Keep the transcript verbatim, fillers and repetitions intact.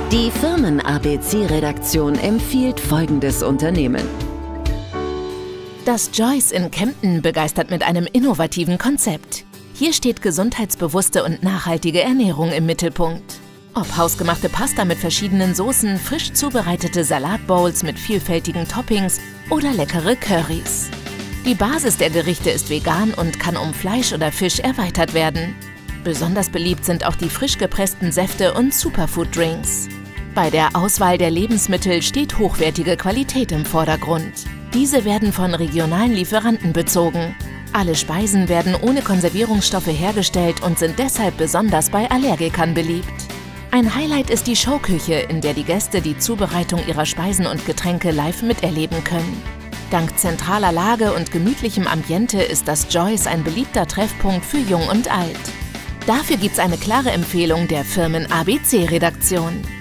Die Firmen-A B C-Redaktion empfiehlt folgendes Unternehmen. Das Joyce in Kempten begeistert mit einem innovativen Konzept. Hier steht gesundheitsbewusste und nachhaltige Ernährung im Mittelpunkt. Ob hausgemachte Pasta mit verschiedenen Soßen, frisch zubereitete Salatbowls mit vielfältigen Toppings oder leckere Currys. Die Basis der Gerichte ist vegan und kann um Fleisch oder Fisch erweitert werden. Besonders beliebt sind auch die frisch gepressten Säfte und Superfood-Drinks. Bei der Auswahl der Lebensmittel steht hochwertige Qualität im Vordergrund. Diese werden von regionalen Lieferanten bezogen. Alle Speisen werden ohne Konservierungsstoffe hergestellt und sind deshalb besonders bei Allergikern beliebt. Ein Highlight ist die Showküche, in der die Gäste die Zubereitung ihrer Speisen und Getränke live miterleben können. Dank zentraler Lage und gemütlichem Ambiente ist das Joyce ein beliebter Treffpunkt für Jung und Alt. Dafür gibt's eine klare Empfehlung der Firmen-A B C-Redaktion.